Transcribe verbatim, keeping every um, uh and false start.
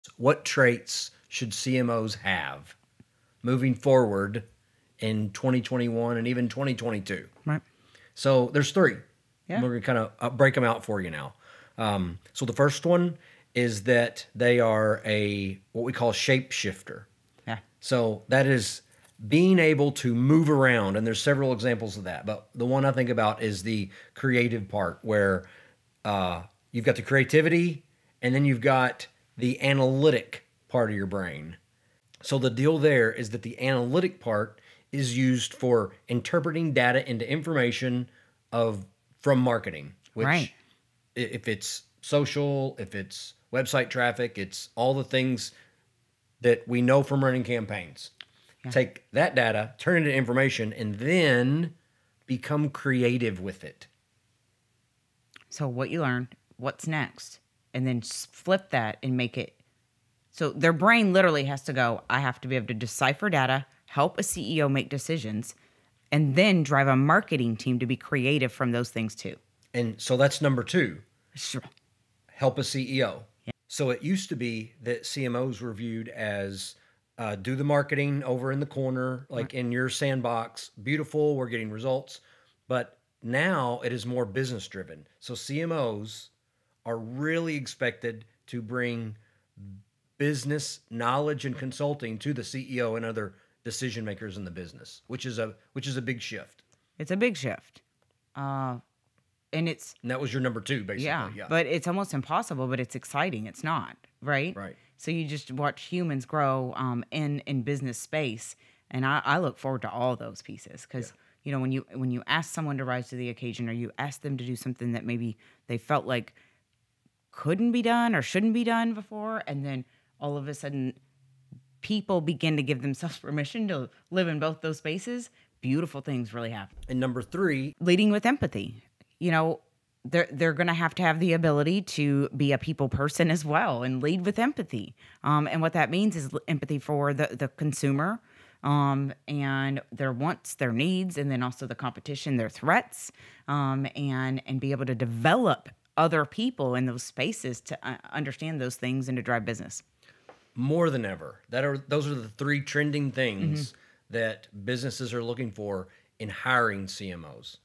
What traits should C M Os have moving forward in twenty twenty-one and even twenty twenty-two? Right. So there's three. Yeah. We're going to kind of break them out for you now. Um, so the first one is that they are a what we call shapeshifter. Yeah. So that is being able to move around, and there's several examples of that. But the one I think about is the creative part, where uh, you've got the creativity, and then you've got the analytic part of your brain. So the deal there is that the analytic part is used for interpreting data into information of from marketing, which Right. if it's social, if it's website traffic, it's all the things that we know from running campaigns. Yeah. Take that data, turn it into information, and then become creative with it. So what you learned, what's next? And then flip that and make it. So their brain literally has to go, I have to be able to decipher data, help a C E O make decisions, and then drive a marketing team to be creative from those things too. And so that's number two. Sure. Help a C E O. Yeah. So it used to be that C M Os were viewed as uh, do the marketing over in the corner, like right. in your sandbox. Beautiful, we're getting results. But now it is more business driven. So C M Os are really expected to bring business knowledge and consulting to the C E O and other decision makers in the business, which is a which is a big shift. It's a big shift. Uh, and it's... And that was your number two, basically. Yeah, yeah, but it's almost impossible, but it's exciting. It's not, right? Right. So you just watch humans grow um, in, in business space, and I, I look forward to all those pieces because, yeah. you know, when you when you ask someone to rise to the occasion or you ask them to do something that maybe they felt like couldn't be done or shouldn't be done before, and then all of a sudden people begin to give themselves permission to live in both those spaces, beautiful things really happen. And number three, leading with empathy. You know, they're, they're going to have to have the ability to be a people person as well and lead with empathy. Um, and what that means is empathy for the, the consumer um, and their wants, their needs, and then also the competition, their threats, um, and, and be able to develop other people in those spaces to uh, understand those things and to drive business. More than ever. That are those are the three trending things mm-hmm. that businesses are looking for in hiring C M Os.